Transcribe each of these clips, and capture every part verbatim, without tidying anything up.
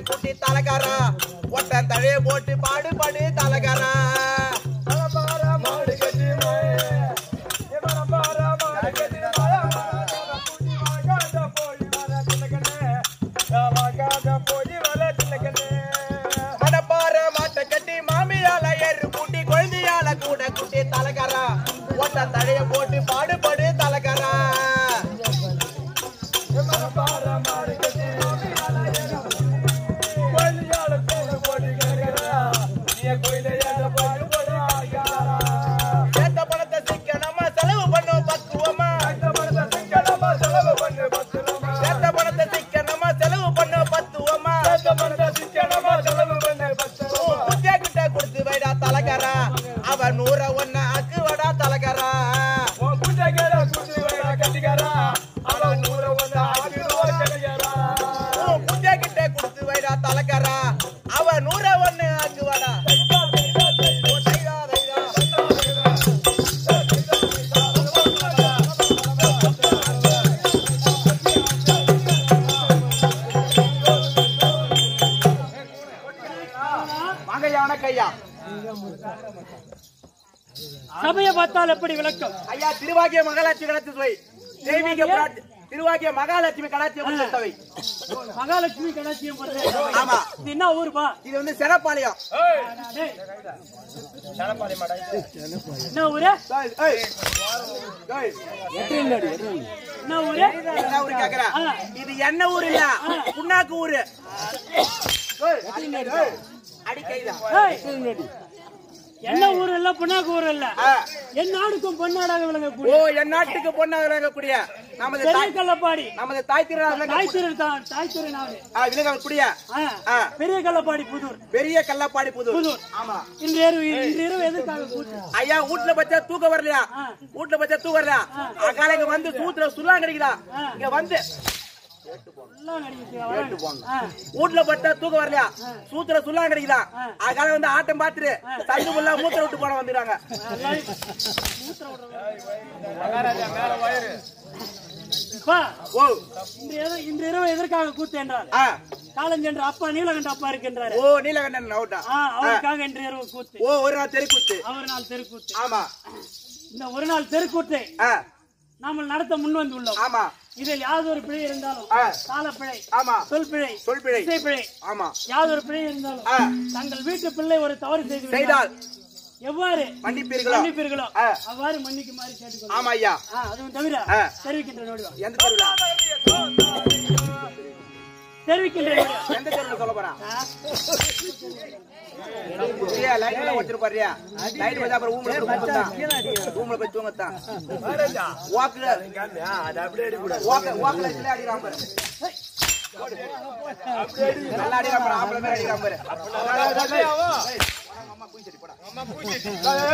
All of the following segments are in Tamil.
குட்டி தலகாரா ஒட்ட தழைய போட்டு பாடு பாடு தலகாரா மடப்பார மாட்ட கட்டி மாமியால ஏறு கூட்டி குழந்தையால கூட குட்டி தலகாரா ஒட்ட தழைய போட்டு பாடு பாடு தலகாரா நூற ஒன்ன அக்கு வடா தலகரா பூஜை கிட்ட குடுத்து வைடா தலகரா அவ நூற ஒன்னு அக்கு வடா மகையான கையா சபையை பார்த்தால் எப்படி விளக்கம்? ஐயா திருவாகிய மகாலட்சுமி கடாட்சி தெய்வீக திருவாகிய மகாலட்சுமி கடாட்சியம் சபை. மகாலட்சுமி கடாட்சியம் ஆமா. இது என்ன ஊருப்பா? இது வந்து செனப்பாளையம். என்ன ஊரு? என்ன ஊரு? என்ன ஊரு கேக்குறா? இது என்ன ஊரு இல்ல, புண்ணாக்கு ஊரு. அடி கைதான். என்ன ஊர் இல்ல, புண்ணாக்கு ஊர் இல்ல, என் நாடுக்கும் பொன்னாடாக விளங்கக்கூடிய, ஓ என் நாட்டுக்கு பொன்னாக விளங்கக்கூடிய நமது தாய் கல்லப்பாடி, நமது தாய் திருநாள் தாய் திரு தாய் திருநாள் விளங்கக்கூடிய பெரிய கல்லப்பாடி புதூர், பெரிய கல்லப்பாடி புதூர். புதூர். ஆமா. இன்று இரவு இன்று இரவு எதற்காக கூட்டு? ஐயா வீட்டுல பச்சா தூக்கம் வரலையா? வீட்டுல பச்சா தூக்கம் வரலையா? அகாலைக்கு வந்து சூத்துல சுல்லா கிடைக்குதா? இங்க வந்து வீட்டுல பட்டா தூக்கம் வரலையா? சூத்துல சுல்லா கிடைக்குதா? அகால வந்து ஆட்டம் பாத்துட்டு தண்ணி முல்லா மூத்திர விட்டு போன வந்துடுறாங்க. இன்று இரவு எதற்காக கூத்து என்றால், காலஞ்சென்ற அப்பா நீலகண்ட அப்பா இருக்கின்றார். ஓ நீலகண்டன் அவருக்காக இன்று இரவு கூத்து. ஓ ஒரு நாள் தெருக்கூத்து. ஒரு நாள் தெருக்கூத்து. ஆமா. இந்த ஒரு நாள் தெருக்கூத்தை நாம நடத்த முன் வந்து உள்ளோம். ஆமா. இதில் யாதொரு பிழை இருந்தாலும், கால பிழை, ஆமா, சொல் பிழை, சொல் பிழை, இசை பிழை, ஆமா, யாதொரு பிழை இருந்தாலும் தங்கள் வீட்டு பிள்ளை ஒரு தவறு செய்து செய்தால் எவ்வாறு மன்னிப்பீர்களோ மன்னிப்பீர்களோ அவ்வாறு மன்னிக்குமாறு கேட்டுக்கொள்ளும். ஆமா ஐயா. அதுவும் தவிர தெரிவிக்கின்ற நோடுவா. எந்த தெருவில தெரிவிக்கின்ற எந்த தெருவில சொல்ல போறா? லைட் எல்லாம் வச்சிருப்பாரியா? லைட் வச்சா அப்புறம் ஊம்ல தூங்கத்தான், ஊம்ல போய் தூங்கத்தான். வாக்குல வாக்கு வாக்குல இதுல அடிக்கிறான் பாரு, நல்லா அடிக்கிறான் பாரு, ஆம்பளை மேல அடிக்கிறான் பாரு. அம்மா பூச்சி போடா, அம்மா பூச்சி.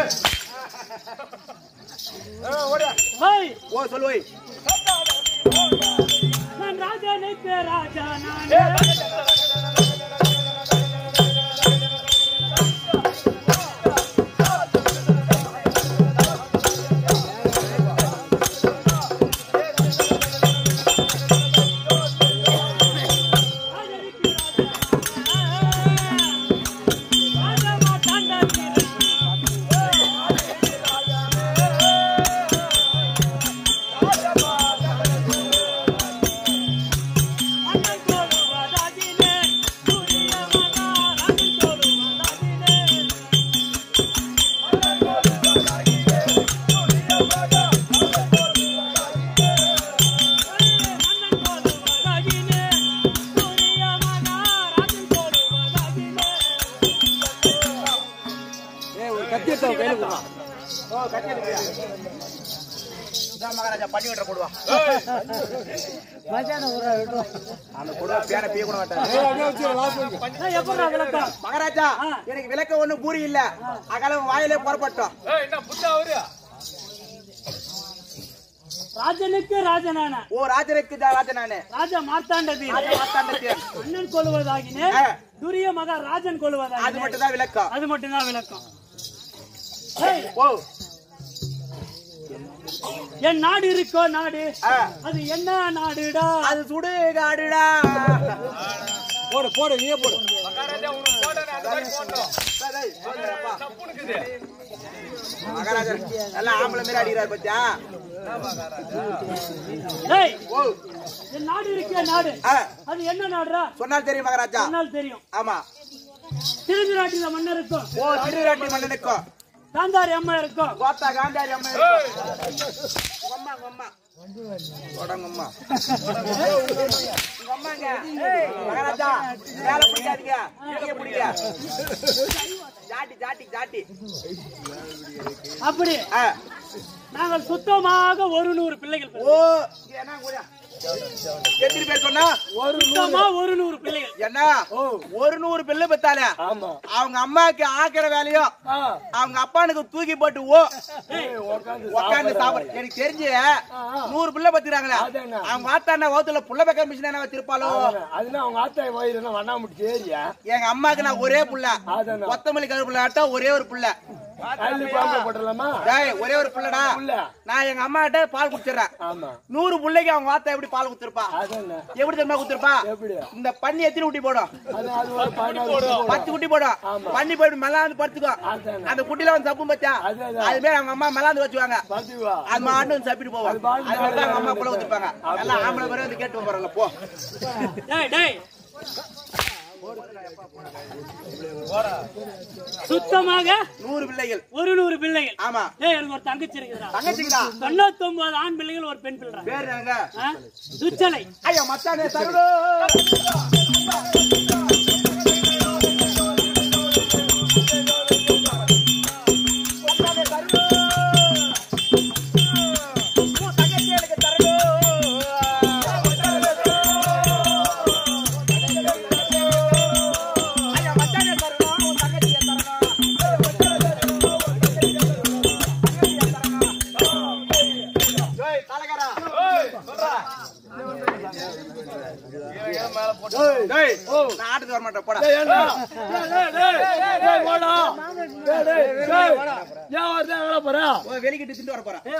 ஓ சொல்லுவை. நான் ராஜா நைத்தே ராஜா நானே. மகாராஜா பண்ணி விட்டுற போடுவா. மகாராஜா எனக்கு விளக்க ஒண்ணு பூரி இல்ல, அகலம் வாயிலே புறப்பட்டோம். ராஜனுக்கு ராஜனான ஓ ராஜனுக்கு ராஜனானே ராஜா மார்த்தாண்டதி மார்த்தாண்டதி அண்ணன் கொள்வதாகினே துரிய மகா ராஜன் கொள்வதாகினே அது மட்டும் தான் விளக்கம். அது மட்டும் தான் விளக்கம். ஓ என் நாடு இருக்கோ நாடு, அது என்ன நாடுடா? அது சுடுகாடுடா. போடு போடு நீயே போடு மகாராஜா எல்லாம் ஆம்பளை மாரி அடிக்கிறாரு பத்தியா நாடு இருக்கே நாடு அது என்ன நாடுறா சொன்னால் தெரியும் மகாராஜா சொன்னால் தெரியும் ஆமா திருவிராட்டில மன்னர் இருக்கும் ஓ திருவிராட்டி மன்னன் இருக்கும் காந்தாரி அம்மா இருக்கும் கோத்தா காந்தாரி அம்மா இருக்கும் அம்மா அம்மா தொடங்கம்மா அம்மாங்க மகாராஜா மேல பிடிக்காதீங்க இங்கே பிடிங்க ஜாட்டி ஜாட்டி ஜாட்டி அப்படி நாங்கள் சுத்தமாக ஒரு நூறு பிள்ளைகள் ஓ என்ன கூட எத்தனை பேர் சொன்னா ஒரு சுத்தமா ஒரு நூறு பிள்ளைகள் என்ன ஒரு நூறு பிள்ளை பெத்தாலே அவங்க அம்மாக்கு ஆக்கிற வேலையோ அவங்க அப்பானுக்கு தூக்கி போட்டு ஓ உட்காந்து சாப்பிட எனக்கு தெரிஞ்சு நூறு பிள்ளை பத்துறாங்களே அவங்க ஆத்தா வகுத்துல புள்ள பக்கம் மிஷின் என்ன வச்சிருப்பாளோ அதுனா அவங்க ஆத்தா வயிறு வண்ணா முடி ஏரியா எங்க அம்மாக்கு நான் ஒரே புள்ள கொத்தமல்லி கருப்புள்ள ஆட்டா ஒரே ஒரு புள்ள ஒரே ஒரு புள்ளடா நான் எங்க அம்மா கிட்ட பால் குடிச்சிடறேன் நூறு பிள்ளைக்கு அவங்க வார்த்தை எப்படி பால் குடுத்திருப்பா எப்படி தெரியுமா குடுத்திருப்பா இந்த பண்ணி எத்தனை குட்டி போடும் பத்து குட்டி போடும் பண்ணி போயிட்டு மெலாந்து படுத்துக்கோ அந்த குட்டில வந்து சப்பும் பச்சா அது பேர் அவங்க அம்மா மெலாந்து வச்சுவாங்க அது மாட்டு வந்து சப்பிட்டு போவாங்க அது அவங்க அம்மா புள்ள குடுத்திருப்பாங்க எல்லாம் ஆம்பளை பேர் வந்து கேட்டு போறாங்க போ சுத்தமாக நூறு பிள்ளைகள் ஒரு நூறு பிள்ளைகள் ஆமா எனக்கு ஒரு தங்கச்சி இருக்குதா தங்கச்சிங்களா தொண்ணூத்தி ஒன்பது ஆண் பிள்ளைகள் ஒரு பெண் பிள்ளை பேர் எங்க துச்சலை ஐயா மச்சானே தருடோ நாட்டுக்கு வர மாட்டேன் போடா வெளிக்கிட்டு திண்டு வர போறேன்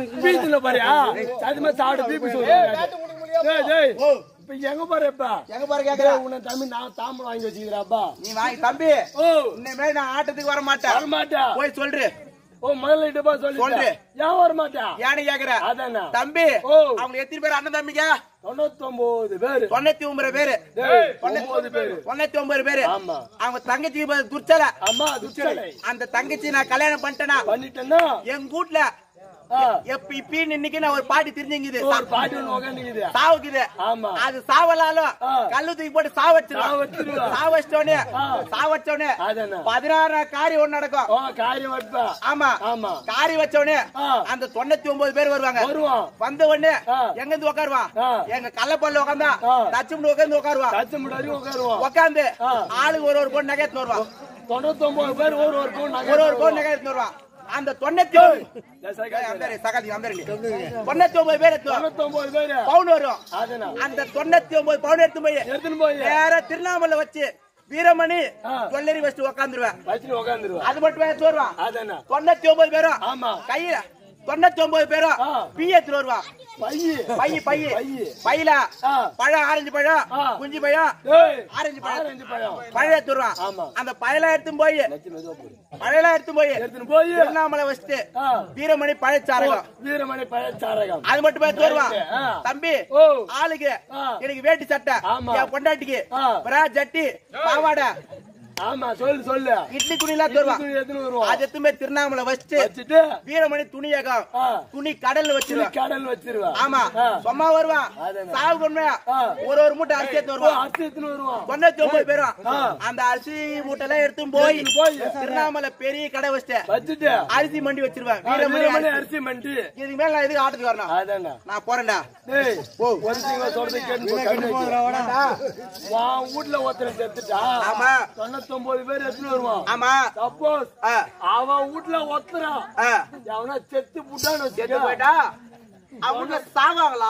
எங்க பாரு எங்க பாரு கேக்குற உன்னை தம்பி நான் தாம்பரம் வாங்கி வச்சுக்கிறாப்பா நீ வாங்கி தம்பி இனிமே நான் ஆட்டத்துக்கு வர மாட்டேன் வர மாட்டேன் போய் சொல்றேன் ஓ முதல்ல சொல்லி சொல்றேன் ஏன் வர மாட்டேன் ஏன்னு கேக்குற அதானே தம்பி அவங்க எத்தனை பேர் அண்ணன் தம்பிங்க தொண்ணூத்தி ஒன்பது பேரு தொண்ணூத்தி ஒன்பது பேரு ஒன்பது பேரு தொண்ணூத்தி ஒன்பது பேரு ஆமா அவங்க தங்கச்சி துர்ச்சலை ஆமா துர்ச்சலை அந்த தங்கச்சி நான் கல்யாணம் பண்ணிட்டேனா பண்ணிட்டேன்னா எங்க வீட்டுல எப்ப இப்ப இன்னைக்கு நான் ஒரு பாட்டி தெரிஞ்சுங்குது சாவுக்குது அது சாவலாலும் கல்லு தூக்கி போட்டு சாவச்சிருவோம் சாவச்சோடனே சாவச்சோடனே பதினாறு காரி ஒண்ணு நடக்கும் ஆமா ஆமா காரி வச்சோடனே அந்த தொண்ணூத்தி ஒன்பது பேர் வருவாங்க வந்த உடனே எங்க இருந்து உட்காருவான் எங்க கள்ளப்பல்ல உட்காந்தா தச்சுமுடி உட்காந்து உட்காருவான் உட்காந்து ஆளுக்கு ஒரு ஒரு பொண்ணு நகையத்து வருவான் தொண்ணூத்தி ஒன்பது பேர் ஒரு ஒரு பொண்ணு ஒரு ஒரு பொண்ணு நகையத்து வருவான் அந்த தொண்ணூத்தி தொண்ணூத்தி ஒன்பது பேர் பவுன் வரும் அந்த தொண்ணூத்தி ஒன்பது பவுன் எடுத்து போய் வேற திருவண்ணாமலை வச்சு வீரமணி ஜுவல்லரி வச்சு உட்காந்துருவேன் அது மட்டும் வருவான் தொண்ணூத்தி ஒன்பது பேரும் கையில தொண்ணூத்தி ஒன்பது பேரும் பி எடுத்துட்டு வருவான் பைய பைய பையில பழம் ஆரஞ்சு பழம் குஞ்சு பழம் ஆரஞ்சு பழம் பழம் எடுத்து வருவான் அந்த பழம் எடுத்து போய் பழம் எடுத்து போய் போய் திருவண்ணாமலை வச்சுட்டு வீரமணி பழச்சாரகம் வீரமணி பழச்சாரகம் அது மட்டும் எடுத்து வருவான் தம்பி ஆளுக்கு எனக்கு வேட்டி சட்டை என் பொண்டாட்டிக்கு பிரா ஜட்டி பாவாடை ஆமா சொல்லு சொல்லு இட்லி துணி எல்லாம் தருவான் அது எத்துமே திருவண்ணாமலை வச்சுட்டு வீரமணி துணியகம் துணி கடல்ல வச்சிருவான் கடல் வச்சிருவான் ஆமா சும்மா வருவான் சாவு கொண்டு ஒரு ஒரு மூட்டை அரிசி எடுத்து வருவான் அரிசி எடுத்து வருவான் தொண்ணூத்தி ஒன்பது பேரும் அந்த அரிசி மூட்டை எல்லாம் எடுத்து போய் திருவண்ணாமலை பெரிய கடை வச்சுட்டு வச்சுட்டு அரிசி மண்டி வச்சிருவேன் வீரமணி அரிசி மண்டி இதுக்கு மேல நான் எதுக்கு ஆட்டத்துக்கு வரணும் நான் போறேன்டா சொல்றது கேட்டு வீட்டுல ஒருத்தர் செத்துட்டா ஆமா ஒன்பது பேர் எடுத்துட்டு வருவான் ஆமா சப்போஸ் அவன் வீட்டுல ஒத்துறான் அவனா செத்து புட்டான்னு செத்து போயிட்டா அவங்க சாவாங்களா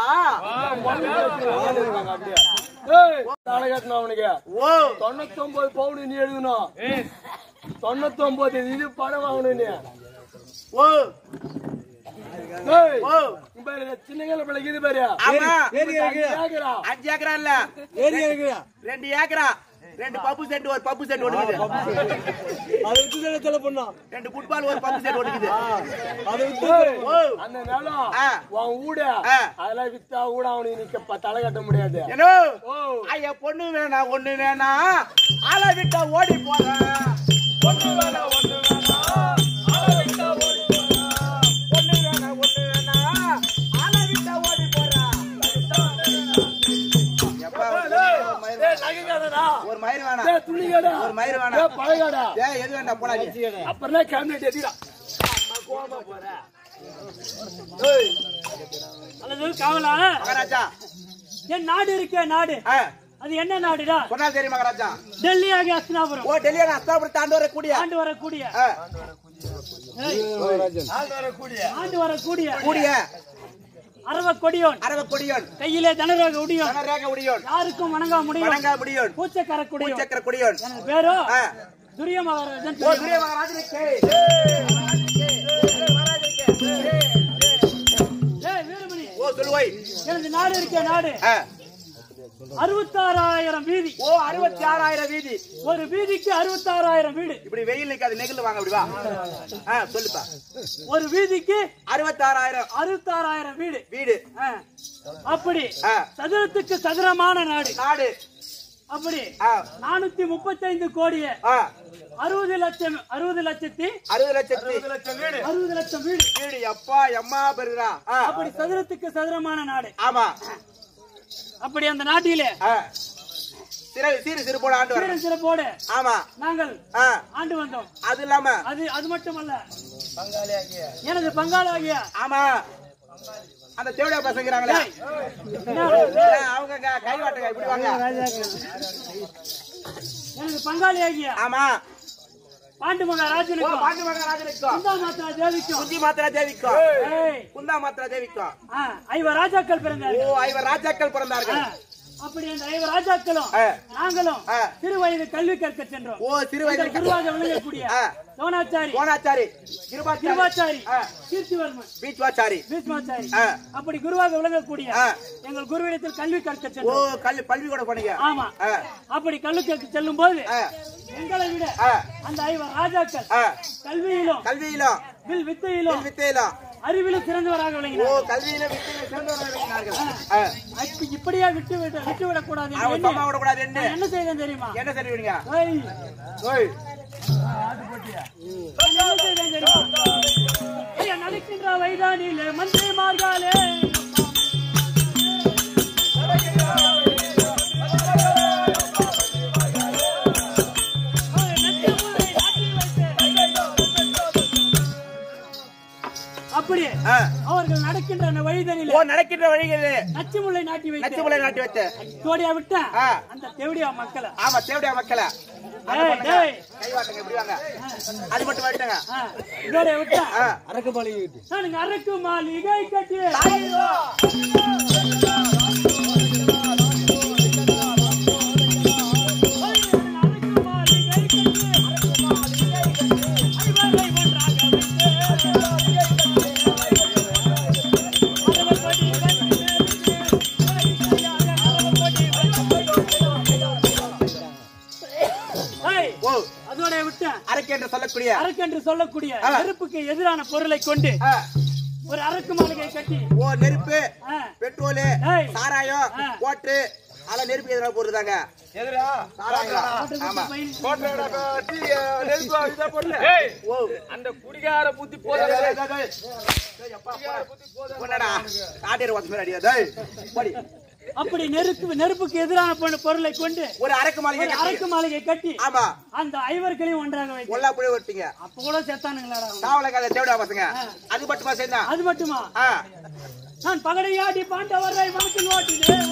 அவனுக்கு ஓ தொண்ணூத்தி ஒன்பது பவுன் நீ எழுதணும் தொண்ணூத்தி ஒன்பது இது பணம் வாங்கணும் நீ ஓ ஓ சின்ன பிள்ளைக்கு இது பாரு. ஆமா ஏக்கரா. அஞ்சு ஏக்கரா இல்ல ரெண்டு ஏக்கரா ரெண்டு பப்பு செட் ஒரு பப்பு செட் ஒடுக்குது. அது வித்து தான செலவு பண்ணோம். ரெண்டு ஃபுட்பால் ஒரு பப்பு செட் ஒடுக்குது. அது வித்து அந்த நிலம் உன் ஊட அதெல்லாம் வித்தா கூட அவனுக்கு நிக்க தலை கட்ட முடியாது. ஏனோ ஐயா பொண்ணு வேணா ஒண்ணு வேணா ஆளை விட்டா ஓடி போறேன். பொண்ணு வேணா ஒண்ணு வேணா ஆளை விட்டா ஓடி போறேன். பொண்ணு வேணா ஒண்ணு வேணா ஆளை விட்டா ஓடி போறேன். ஒரு மயிர் வேணா துணி கடை ஒரு மயிர் வேணா பழைய கடை ஏய் எது வேண்டாம் போடா நீ. அப்புறம் கேபினெட் எதிரா கோமா போற. ஏய் அல்லது காவலா மகாராஜா என் நாடு இருக்கே நாடு ஆ அது என்ன நாடுடா? சொன்னா சரி மகாராஜா. டெல்லி ஆகிய அஸ்தினாபுரம். ஓ டெல்லி அஸ்தினாபுரம் தாண்டு வரக்கூடிய ஆண்டு வரக்கூடிய ஆ ஆள் வரக்கூடிய ஆண்டு வரக்கூடிய கூடிய அரவ கொடியோன் அரவ கொடியோன் கையிலே தனரோக உடியோன் தனரேக உடையோன் யாருக்கும் வணங்க முடியும் வணங்க முடியோன் பூச்சக்கர கொடியோன் சக்கர கொடியோன் எனக்கு பேரோ ஆ துரிய மகாராஜன். ஓ துரிய மகாராஜனுக்கு ஏய் வீரமணி ஓ சொல்லுவாய் எனது நாடு இருக்கே நாடு ஆ அறுபத்தாறாயிரம் வீதி. ஓ அறுபத்தி ஆறாயிரம் வீதி. ஒரு வீதிக்கு அறுபத்தாறாயிரம் வீடு. இப்படி வெயில் நிக்காது நெகிழ் வாங்க அப்படி வா. ஆ சொல்லுப்பா. ஒரு வீதிக்கு அறுபத்தாறாயிரம் அறுபத்தாறாயிரம் வீடு வீடு. ஆ. அப்படி ஆ. சதுரத்துக்கு சதுரமான நாடு. நாடு அப்படி ஆ நானூத்தி முப்பத்தி ஐந்து கோடியே ஆ அறுபது லட்சம் அறுபது லட்சத்தி அறுபது லட்சத்தி வீடு அறுபது லட்சம் வீடு வீடு அப்பா எம்மா பெருரா. அப்படி சதுரத்துக்கு சதுரமான நாடு. ஆமா அப்படி அந்த நாட்டிலே ஆ சிறு சிறு சிறு போட ஆண்டு வர சிறப்போடு ஆமா நாங்கள் ஆ ஆண்டு வந்தோம். அது இல்லாம அது அது மட்டுமல்ல எனது பங்காளாகிய ஆமா அந்த தேவடியா பசங்கிறாங்களே அவங்க கை வாட்டுங்க இப்படி வாங்க. எனது பங்காளியாகிய ஆமா பாண்டு மகாராஜனுக்கும் பாண்டு மகாராஜனுக்கும் குந்தா மாத்ரா தேவிக்கும் குந்தி மாத்ரா தேவிக்கும் குந்தா மாத்ரா தேவிக்கும் ஐவர் ராஜாக்கள் பிறந்தார்கள். ஓ ஐவர் ராஜாக்கள் பிறந்தார்கள். அப்படி அந்த ஐவர் ராஜாக்களும் நாங்களும் சிறு வயது கல்வி கற்க சென்றோம். ஓ சிறு வயது குருவாக விளங்கக்கூடிய தோணாச்சாரி கோணாச்சாரி கிருபாச்சாரி கீர்த்திவர்மன் பீச்வாச்சாரி பீச்வாச்சாரி அப்படி குருவாக விளங்கக்கூடிய எங்கள் குருவிடத்தில் கல்வி கற்க ஓ சென்றோம். கல்வி பல்வி கூட போனீங்க. ஆமா அப்படி கல்வி கற்க செல்லும் போது எங்களை விட அந்த ஐவர் ராஜாக்கள் கல்வியிலும் கல்வியிலும் வில் வித்தையிலும் வித்தையிலும் அறிவிலும் சிறந்தவராக ஓ விளங்கினார். கல்வியில வித்தையில சிறந்தவராக விளங்கினார்கள். இப்படியா விட்டு விட்டு விட்டு விடக் கூடாது. அவங்க அம்மா விட கூடாது. என்ன என்ன செய்தேன் தெரியுமா? என்ன செய்வீங்க? ஓய் ஓய் என்ன செய்தேன் தெரியுமா? ஐயா நடக்கின்ற வைதானிலே மந்திரி மார்காலே அப்படியே அவர்கள் நடக்கின்ற வழிதனில் ஓ நடக்கின்ற வழிகளிலே நச்சுமுல்லை நாட்டி வைத்து நச்சுமுல்லை நாட்டி வைத்து தோடியா விட்டா அந்த தேவடியா மக்கள். ஆமா தேவடியா மக்கள் டேய் கை வாட்டுங்க இப்படி வாங்க. அது மட்டும் வாட்டுங்க. தோடியா விட்டா அரக்கு மாளிகை கட்டி நான் அரக்கு மாளிகை கட்டி அதோட விட்டு அரக்கு என்று சொல்லக்கூடிய அரக்கு என்று சொல்லக்கூடிய நெருப்புக்கு எதிரான பொருளை கொண்டு ஒரு அரக்கு மாளிகை கட்டி ஓ நெருப்பு பெட்ரோல் சாராயம் ஓட்டு அதெல்லாம் நெருப்பு எதிராக போடுறாங்க. எதிரா சாராயம் ஆமா ஓ அந்த குடிகார புத்தி போதா என்னடா காட்டேர் வாட்ச் அடியா டேய் போடி. அப்படி நெருப்பு நெருப்புக்கு எதிரான பொருளை கொண்டு ஒரு அரக்கு மாளிகை அரக்கு மாளிகை கட்டி ஆமா அந்த ஐவர்களையும் ஒன்றாக வைத்து ஒல்லா புடி ஓட்டிங்க. அப்ப கூட செத்தானுங்களாடா காவலக்கார தேவடா பசங்க. அது மட்டுமா சேர்ந்தா? அது மட்டுமா? நான் பகடையாடி பாண்டவரை மனத்தில் ஓட்டினேன்.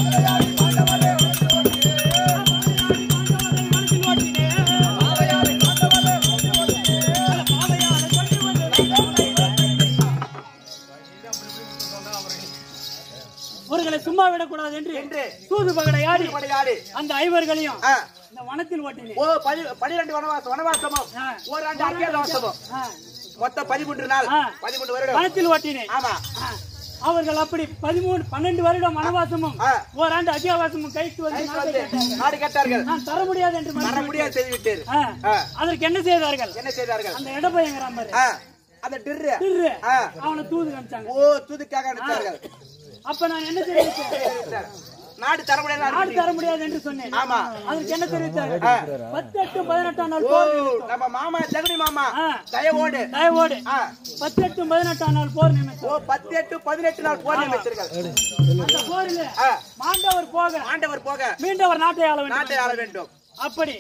அவர்களை சும்மா விடக்கூடாது என்று தூது பகடையாடி அந்த ஐவர்களையும் இந்த வனத்தில் ஓட்டினேன். ஓ பனிரெண்டு வனவாசம் வனவாசமும் ஓராண்டு அஜ்ஞாதவாசமும் மொத்தம் பதிமூன்று நாள் பதிமூன்று வருடம் வனத்தில் ஓட்டினேன். ஆமா. அவர்கள் அப்படி பதிமூணு பன்னெண்டு வருடம் வனவாசமும் ஓராண்டு அத்தியாவாசமும் கைக்கு வந்து நாடு கேட்டார்கள். நான் தர முடியாது என்று தர முடியாது செய்துவிட்டேர். அதற்கு என்ன செய்தார்கள்? என்ன செய்தார்கள்? அந்த இடப்பையங்கிறான் பாரு, அந்த டிர்ரு டிர்ரு அவனை தூது காமிச்சாங்க. ஓ, தூதுக்காக அனுப்பிச்சார்கள். அப்ப நான் என்ன செய்தேன்? நாடு தர முடியாது, நாடு தர முடியாது என்று சொன்னேன். ஆமா. அதுக்கு என்ன தெரிவித்தார்கள்? பத்து எட்டு பதினெட்டாம் நாள் போர். நம்ம மாமா ஜெகனி மாமா தயவோடு தயவோடு பத்து எட்டு பதினெட்டாம் நாள் போர் நியமித்தார். ஓ, பத்து எட்டு பதினெட்டு நாள் போர் நியமித்தார்கள். அந்த போரிலே மாண்டவர் போக ஆண்டவர் போக மீண்டவர் நாட்டை ஆள வேண்டும். நாட்டை ஆள வேண்டும். அப்படி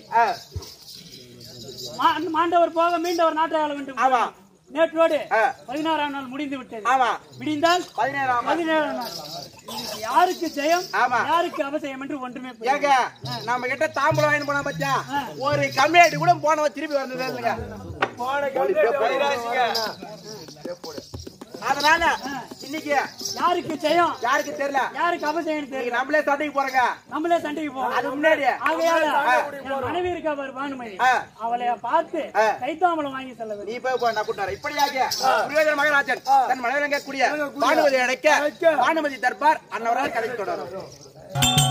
மாண்டவர் போக மீண்டவர் நாட்டை ஆள வேண்டும். ஆமா. நேற்றோடு பதினாறாம் நாள் முடிந்து விட்டது. ஆமா. விடிந்தால் பதினேழாம் பதினேழாம் நாள். யாருக்கு ஜெயம் யாருக்கு அபஜயம் என்று ஒன்றுமே ஏங்க, நம்ம கிட்ட தாம்பரம் வாங்கி போனா பச்சா ஒரு கம்மியாயிட்டு கூட போனவ திருப்பி வந்தது இல்லைங்க. அதனால இன்னைக்கு யாருக்கு ஜெயம் யாருக்கு தெரியல, யாருக்கு அபஜயம் தெரியல. நம்மளே சண்டைக்கு போறோங்க. நம்மளே சண்டைக்கு போறோம். அது முன்னாடி மனைவி இருக்கா பாரு பானுமதி, அவளை பார்த்து கைத்தாமலம் வாங்கி செல்ல வேண்டும். நீ போய் போ, நான் கூட்டாரு. இப்படியாக புரியோதன மகராஜன் தன் மனைவி கூடிய பானுமதி அடைக்க பானுமதி தர்பார் அன்னவரால் கதை தொடரும்.